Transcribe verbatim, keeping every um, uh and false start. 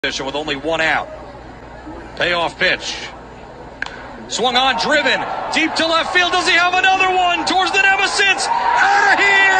With only one out. Payoff pitch. Swung on, driven. Deep to left field. Does he have another one? Towards the Nemesis. Out of here!